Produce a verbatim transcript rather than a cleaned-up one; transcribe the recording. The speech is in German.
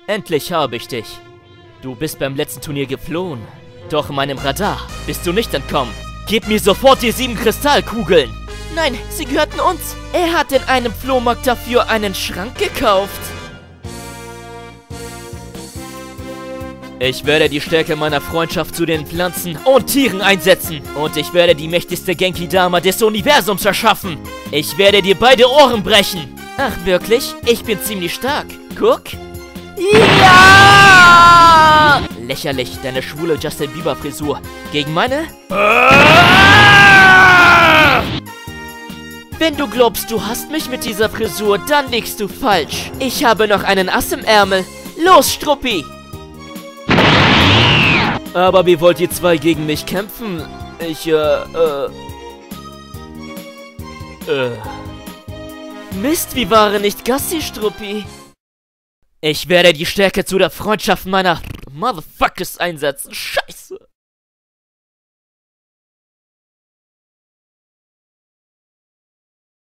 Endlich habe ich dich. Du bist beim letzten Turnier geflohen. Doch in meinem Radar bist du nicht entkommen. Gib mir sofort die sieben Kristallkugeln. Nein, sie gehörten uns. Er hat in einem Flohmarkt dafür einen Schrank gekauft. Ich werde die Stärke meiner Freundschaft zu den Pflanzen und Tieren einsetzen. Und ich werde die mächtigste Genki-Dama des Universums erschaffen. Ich werde dir beide Ohren brechen. Ach, wirklich? Ich bin ziemlich stark. Guck. Ja! Lächerlich, deine schwule Justin Bieber Frisur. Gegen meine? Wenn du glaubst, du hast mich mit dieser Frisur, dann liegst du falsch. Ich habe noch einen Ass im Ärmel. Los, Struppi! Aber wie wollt ihr zwei gegen mich kämpfen? Ich, äh, äh... Äh... Mist, wie war nicht Gassi, Struppi? Ich werde die Stärke zu der Freundschaft meiner Motherfuckers einsetzen. Scheiße!